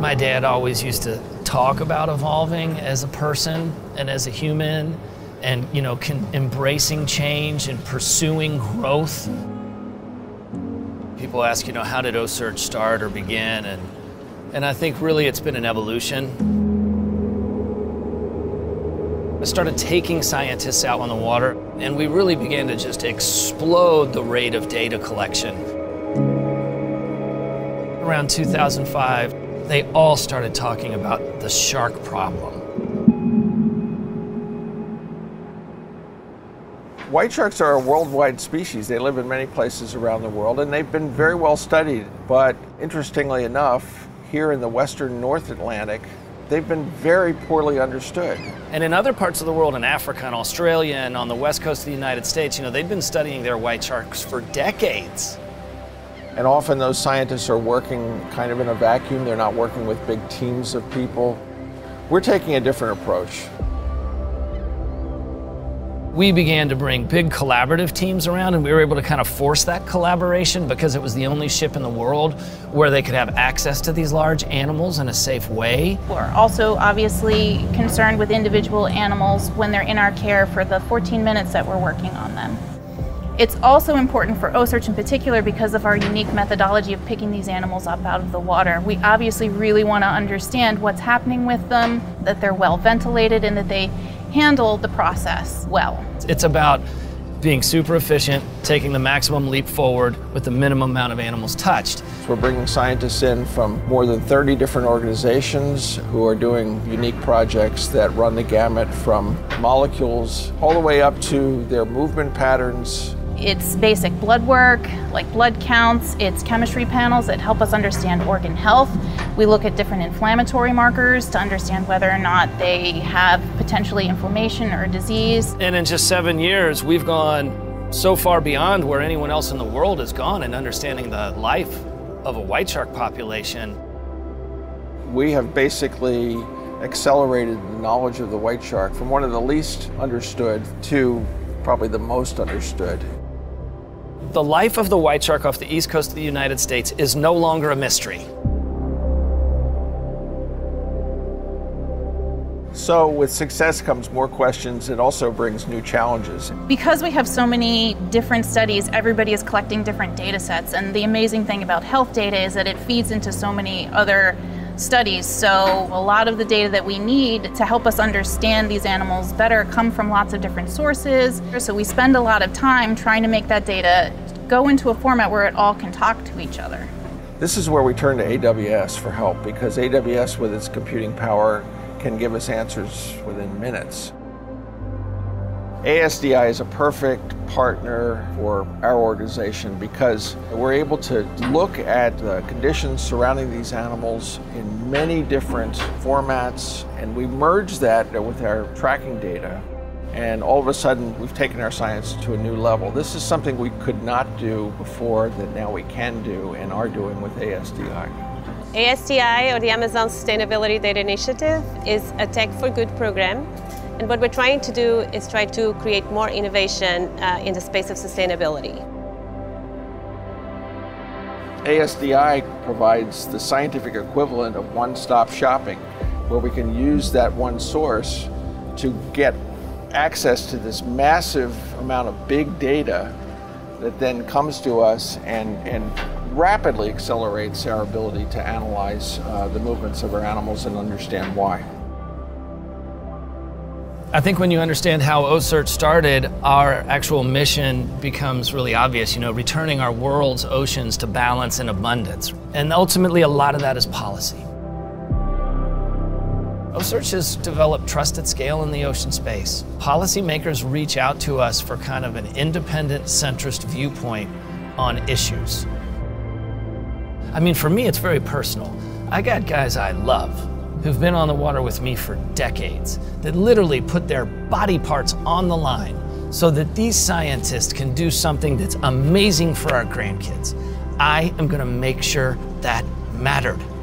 My dad always used to talk about evolving as a person and as a human, and embracing change and pursuing growth. People ask, how did OCEARCH start or begin? And I think really it's been an evolution. I started taking scientists out on the water, and we really began to just explode the rate of data collection. Around 2005, they all started talking about the shark problem. White sharks are a worldwide species. They live in many places around the world, and they've been very well studied. But interestingly enough, here in the western North Atlantic, they've been very poorly understood. And in other parts of the world, in Africa and Australia and on the west coast of the United States, they've been studying their white sharks for decades. And often those scientists are working kind of in a vacuum. They're not working with big teams of people. We're taking a different approach. We began to bring big collaborative teams around, and we were able to kind of force that collaboration because it was the only ship in the world where they could have access to these large animals in a safe way. We're also obviously concerned with individual animals when they're in our care for the 14 minutes that we're working on them. It's also important for OCEARCH in particular because of our unique methodology of picking these animals up out of the water. We obviously really want to understand what's happening with them, that they're well ventilated, and that they handle the process well. It's about being super efficient, taking the maximum leap forward with the minimum amount of animals touched. So we're bringing scientists in from more than 30 different organizations who are doing unique projects that run the gamut from molecules all the way up to their movement patterns. It's basic blood work, like blood counts. It's chemistry panels that help us understand organ health. We look at different inflammatory markers to understand whether or not they have potentially inflammation or disease. And in just 7 years, we've gone so far beyond where anyone else in the world has gone in understanding the life of a white shark population. We have basically accelerated the knowledge of the white shark from one of the least understood to probably the most understood. The life of the white shark off the east coast of the United States is no longer a mystery. So with success comes more questions. It also brings new challenges. Because we have so many different studies, everybody is collecting different data sets. And the amazing thing about health data is that it feeds into so many other studies. So a lot of the data that we need to help us understand these animals better come from lots of different sources. So we spend a lot of time trying to make that data go into a format where it all can talk to each other. This is where we turn to AWS for help, because AWS with its computing power can give us answers within minutes. ASDI is a perfect partner for our organization because we're able to look at the conditions surrounding these animals in many different formats, and we merge that with our tracking data, and all of a sudden we've taken our science to a new level. This is something we could not do before that now we can do and are doing with ASDI. ASDI, or the Amazon Sustainability Data Initiative, is a Tech for Good program. And what we're trying to do is try to create more innovation in the space of sustainability. ASDI provides the scientific equivalent of one-stop shopping, where we can use that one source to get access to this massive amount of big data that then comes to us and rapidly accelerates our ability to analyze the movements of our animals and understand why. I think when you understand how OCEARCH started, our actual mission becomes really obvious, returning our world's oceans to balance and abundance. And ultimately, a lot of that is policy. OCEARCH has developed trust at scale in the ocean space. Policymakers reach out to us for kind of an independent, centrist viewpoint on issues. I mean, for me, it's very personal. I got guys I love who've been on the water with me for decades, that literally put their body parts on the line so that these scientists can do something that's amazing for our grandkids. I am gonna make sure that mattered.